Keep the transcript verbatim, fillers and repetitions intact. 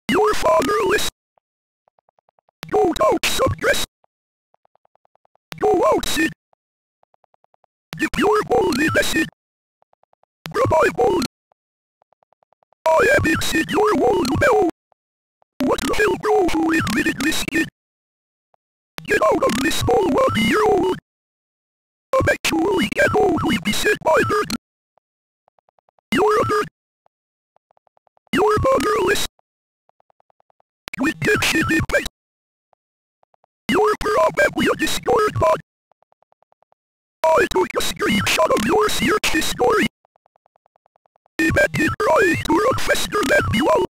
You're fatherless. Go out, subdress. Go out, Sid. Dip your bone in the Sid. Grab my bone. I am it, Sid, your wall bell. What the hell, bro, who admitted this kid? Get out of this ball, one-year-old. Eventually get old, we be set by bird. You're a bird. You're motherless. With that shit in place. You're probably a discord bot. I took a screenshot of your search history. It did right to run faster than you all.